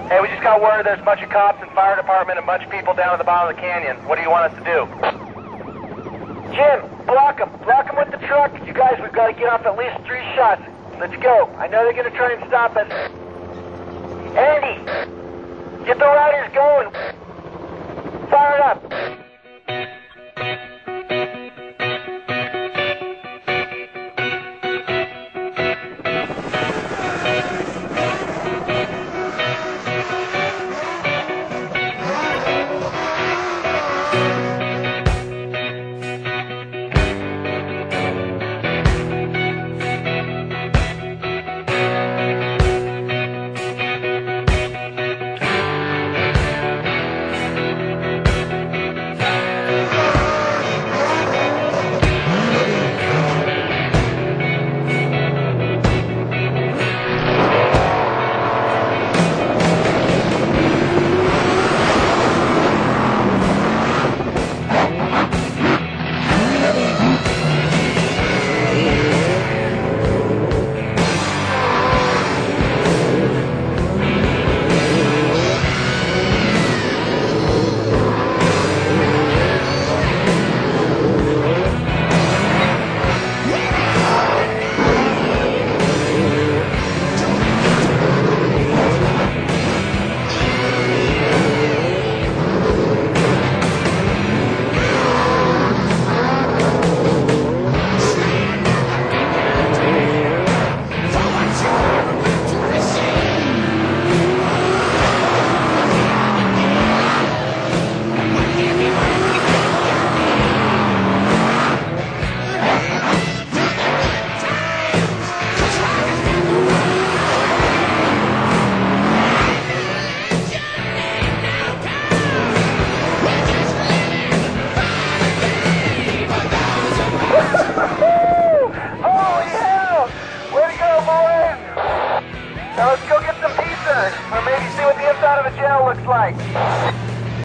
Hey, we just got word there's a bunch of cops and fire department and a bunch of people down at the bottom of the canyon. What do you want us to do? Jim, block them. Block them with the truck. You guys, we've got to get off at least 3 shots. Let's go. I know they're going to try and stop us. Andy, get the riders going. Fire it up. Now let's go get some pizza, or maybe see what the inside of a jail looks like.